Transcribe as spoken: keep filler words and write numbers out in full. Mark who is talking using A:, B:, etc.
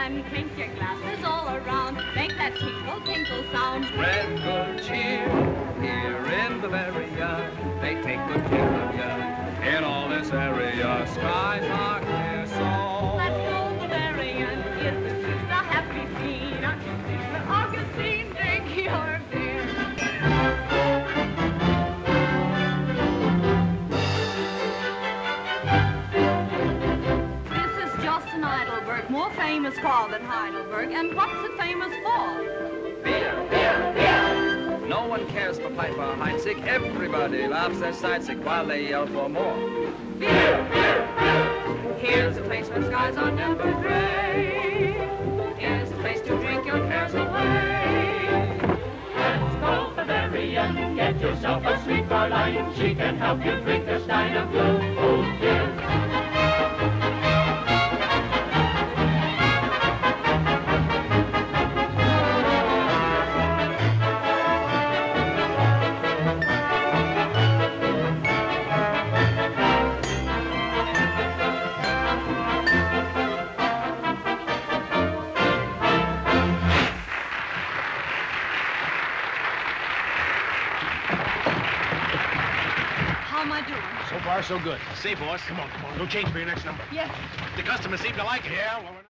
A: and clink your glasses all around. Make that tinkle, tinkle sound.
B: Spread good cheer here in Bavaria. They take good care of you in all this area. Skies are clear, so
A: let's go Bavarian. Isn't this a happy scene? Where Augustine, drink your beer. This is Justin Heidelberg, more famous far than Heidelberg. And what's it famous for?
B: beer, beer, beer. No one cares for Piper Heinzig. Everybody laughs their sidesick while they yell for more. Beer, beer, beer. Here's a place where skies are never gray. Here's a place to drink your cares away.
C: Let's go Bavarian, get yourself a sweet Fräulein. She can help you drink a stein of blue old beer.
A: How am I doing?
D: So far, so good. Say, boss. Come on, come on. Go change for your next number.
A: Yes.
D: The customers seem to like it. Yeah, well, we're not...